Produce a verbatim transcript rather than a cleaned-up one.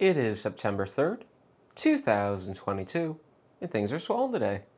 It is September third, two thousand twenty-two, and things are swollen today.